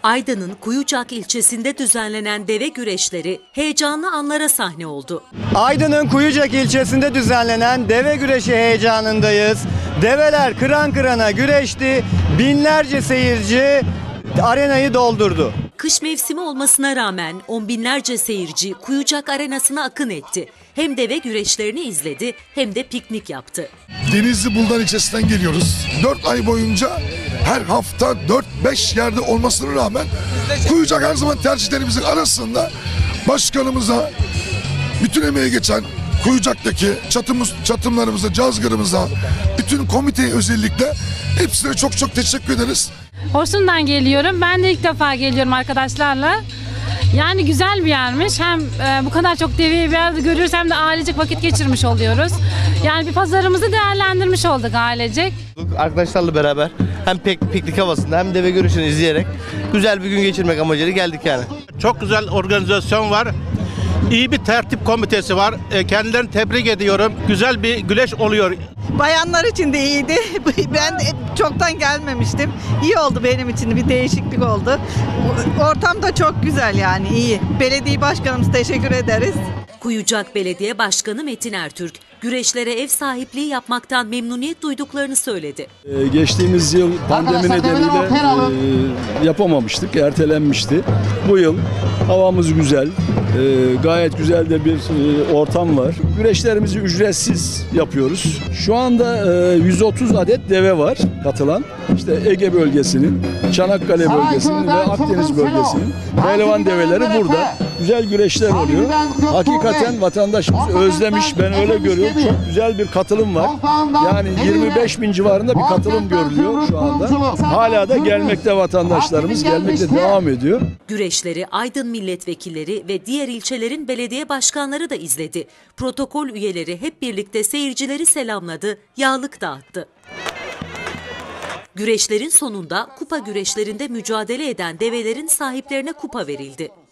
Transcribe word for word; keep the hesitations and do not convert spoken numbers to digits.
Aydın'ın Kuyucak ilçesinde düzenlenen deve güreşleri heyecanlı anlara sahne oldu. Aydın'ın Kuyucak ilçesinde düzenlenen deve güreşi heyecanındayız. Develer kıran kırana güreşti. Binlerce seyirci arenayı doldurdu. Kış mevsimi olmasına rağmen on binlerce seyirci Kuyucak arenasına akın etti. Hem deve güreşlerini izledi hem de piknik yaptı. Denizli Buldan ilçesinden geliyoruz. dört ay boyunca her hafta dört beş yerde olmasına rağmen Kuyucak her zaman tercihlerimizin arasında başkanımıza, bütün emeği geçen Kuyucak'taki çatımız, çatımlarımıza, cazgırımıza, bütün komiteye özellikle hepsine çok çok teşekkür ederiz. Horsun'dan geliyorum. Ben de ilk defa geliyorum arkadaşlarla. Yani güzel bir yermiş. Hem e, bu kadar çok deveyi bir yerde görüyoruz hem de ailecek vakit geçirmiş oluyoruz. Yani bir pazarımızı değerlendirmiş olduk ailecek. Arkadaşlarla beraber hem pek piknik havasında hem deve görüşünü izleyerek güzel bir gün geçirmek amacıyla geldik yani. Çok güzel organizasyon var. İyi bir tertip komitesi var. Kendilerini tebrik ediyorum. Güzel bir güreş oluyor. Bayanlar için de iyiydi. Ben çoktan gelmemiştim. İyi oldu benim için de, bir değişiklik oldu. Ortam da çok güzel, yani iyi. Belediye başkanımız teşekkür ederiz. Kuyucak Belediye Başkanı Metin Ertürk, güreşlere ev sahipliği yapmaktan memnuniyet duyduklarını söyledi. Ee, geçtiğimiz yıl pandemi nedeniyle e, yapamamıştık, ertelenmişti. Bu yıl havamız güzel, e, gayet güzel de bir e, ortam var. Güreşlerimizi ücretsiz yapıyoruz. Şu anda e, yüz otuz adet deve var katılan. İşte Ege bölgesinin, Çanakkale bölgesinin ve Akdeniz bölgesinin pehlivan develeri burada. Güzel güreşler oluyor. Hakikaten vatandaşımız özlemiş, ben öyle görüyorum. Çok güzel bir katılım var. Yani yirmi beş bin civarında bir katılım görülüyor şu anda. Hala da gelmekte vatandaşlarımız, gelmekte devam ediyor. Güreşleri Aydın milletvekilleri ve diğer ilçelerin belediye başkanları da izledi. Protokol üyeleri hep birlikte seyircileri selamladı, yağlık dağıttı. Güreşlerin sonunda kupa güreşlerinde mücadele eden develerin sahiplerine kupa verildi.